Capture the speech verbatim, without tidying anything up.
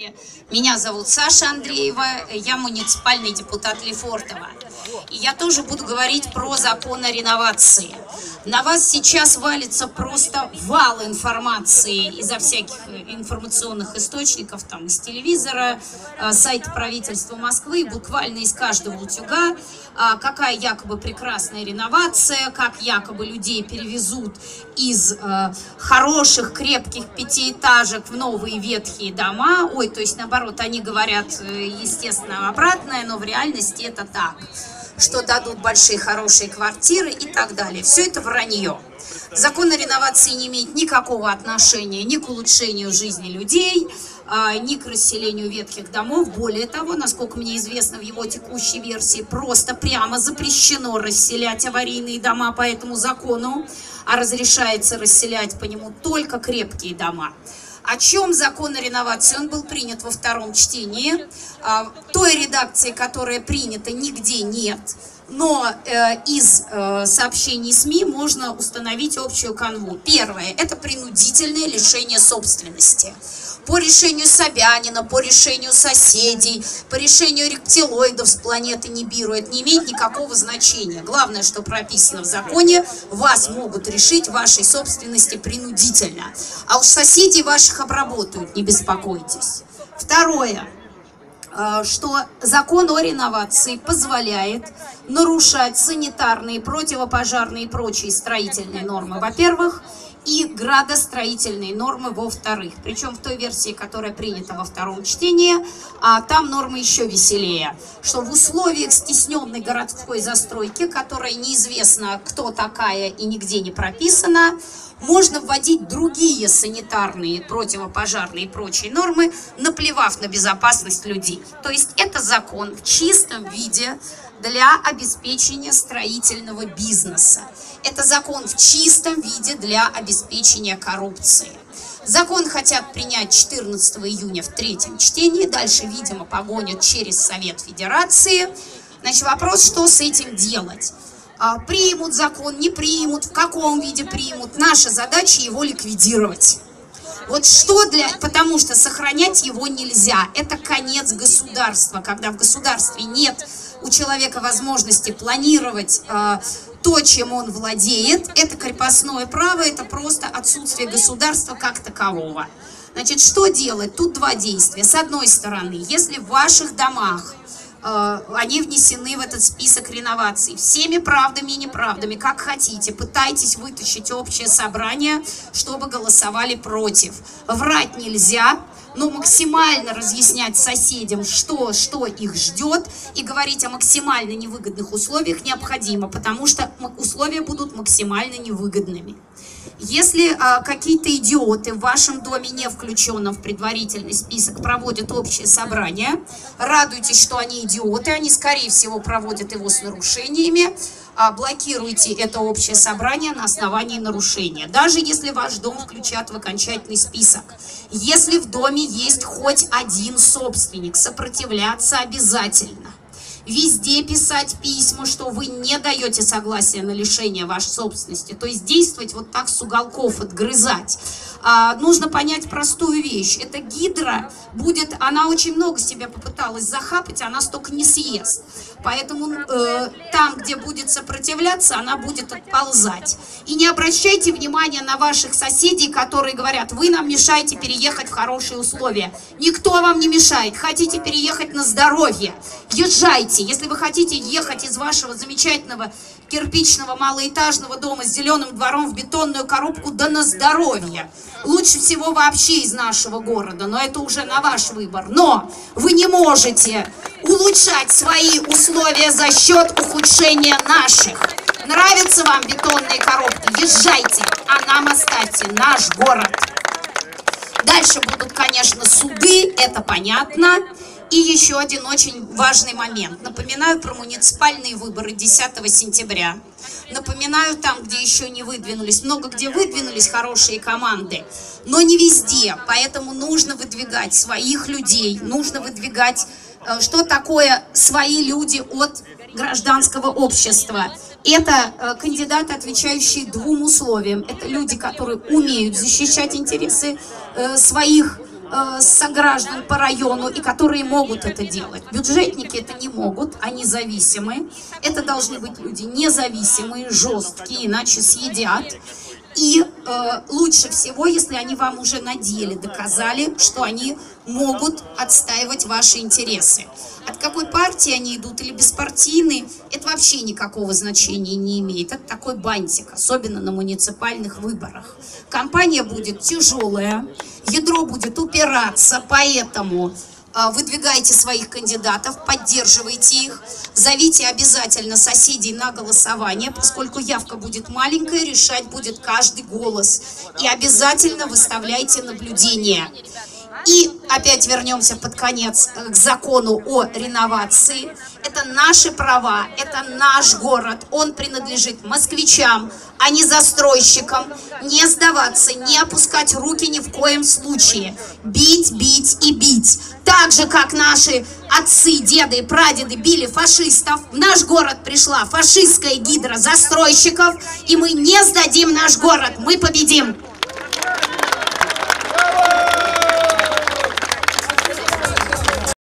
Меня зовут Саша Андреева, я муниципальный депутат Лефортово. И я тоже буду говорить про закон о реновации. На вас сейчас валится просто вал информации изо всяких информационных источников, там, из телевизора, сайта правительства Москвы, буквально из каждого утюга, какая якобы прекрасная реновация, как якобы людей перевезут из э, хороших, крепких пятиэтажек в новые ветхие дома. Ой, то есть наоборот, они говорят, естественно, обратное, но в реальности это так, что дадут большие, хорошие квартиры и так далее. Все это вранье. Закон о реновации не имеет никакого отношения ни к улучшению жизни людей, ни к расселению ветхих домов. Более того, насколько мне известно, в его текущей версии просто прямо запрещено расселять аварийные дома по этому закону, а разрешается расселять по нему только крепкие дома. О чем закон о реновации? Он был принят во втором чтении. Той редакции, которая принята, нигде нет. Но э, из э, сообщений СМИ можно установить общую канву. Первое – это принудительное лишение собственности. По решению Собянина, по решению соседей, по решению рептилоидов с планеты Нибиру это не имеет никакого значения. Главное, что прописано в законе, вас могут решить вашей собственности принудительно. А уж соседей ваших обработают, не беспокойтесь. Второе. Что закон о реновации позволяет нарушать санитарные, противопожарные и прочие строительные нормы, во-первых, и градостроительные нормы, во-вторых. Причем в той версии, которая принята во втором чтении, а там нормы еще веселее, что в условиях стесненной городской застройки, которая неизвестно, кто такая и нигде не прописана, можно вводить другие санитарные, противопожарные и прочие нормы, наплевав на безопасность людей. То есть это закон в чистом виде для обеспечения строительного бизнеса. Это закон в чистом виде для обеспечения коррупции. Закон хотят принять четырнадцатого июня в третьем чтении, дальше, видимо, погонят через Совет Федерации. Значит, вопрос, что с этим делать? Примут закон, не примут, в каком виде примут. Наша задача его ликвидировать. Вот что для... Потому что сохранять его нельзя. Это конец государства. Когда в государстве нет у человека возможности планировать э, то, чем он владеет, это крепостное право, это просто отсутствие государства как такового. Значит, что делать? Тут два действия. С одной стороны, если в ваших домах они внесены в этот список реноваций. Всеми правдами и неправдами, как хотите, пытайтесь вытащить общее собрание, чтобы голосовали против. Врать нельзя, но максимально разъяснять соседям, что, что их ждет, и говорить о максимально невыгодных условиях необходимо, потому что условия будут максимально невыгодными. Если а, какие-то идиоты в вашем доме, не включенном в предварительный список, проводят общее собрание, радуйтесь, что они идиоты, они, скорее всего, проводят его с нарушениями, а, блокируйте это общее собрание на основании нарушения, даже если ваш дом включат в окончательный список. Если в доме есть хоть один собственник, сопротивляться обязательно. Везде писать письма, что вы не даете согласия на лишение вашей собственности. То есть действовать вот так с уголков, отгрызать. А, нужно понять простую вещь. Эта гидра будет, она очень много себя попыталась захапать, она столько не съест. Поэтому э, там, где будет сопротивляться, она будет отползать. И не обращайте внимания на ваших соседей, которые говорят, вы нам мешаете переехать в хорошие условия. Никто вам не мешает. Хотите переехать на здоровье? Езжайте. Если вы хотите ехать из вашего замечательного кирпичного малоэтажного дома с зеленым двором в бетонную коробку, да на здоровье. Лучше всего вообще из нашего города, но это уже на ваш выбор. Но вы не можете улучшать свои условия за счет ухудшения наших. Нравятся вам бетонные коробки? Езжайте, а нам оставьте наш город. Дальше будут, конечно, суды, это понятно. И еще один очень важный момент. Напоминаю про муниципальные выборы десятого сентября. Напоминаю там, где еще не выдвинулись. Много где выдвинулись хорошие команды, но не везде. Поэтому нужно выдвигать своих людей. Нужно выдвигать, что такое свои люди от гражданского общества. Это кандидаты, отвечающие двум условиям. Это люди, которые умеют защищать интересы своих э, сограждан по району и которые могут это делать. Бюджетники это не могут, они зависимы. Это должны быть люди независимые, жесткие, иначе съедят. И э, лучше всего, если они вам уже на деле доказали, что они могут отстаивать ваши интересы. От какой партии они идут или беспартийные, это вообще никакого значения не имеет. Это такой бантик, особенно на муниципальных выборах. Кампания будет тяжелая, ядро будет упираться, поэтому э, выдвигайте своих кандидатов, поддерживайте их, зовите обязательно соседей на голосование, поскольку явка будет маленькая, решать будет каждый голос. И обязательно выставляйте наблюдение. И опять вернемся под конец к закону о реновации. Это наши права, это наш город, он принадлежит москвичам, а не застройщикам. Не сдаваться, не опускать руки ни в коем случае. Бить, бить и бить. Так же, как наши отцы, деды и прадеды били фашистов, в наш город пришла фашистская гидра застройщиков, и мы не сдадим наш город, мы победим.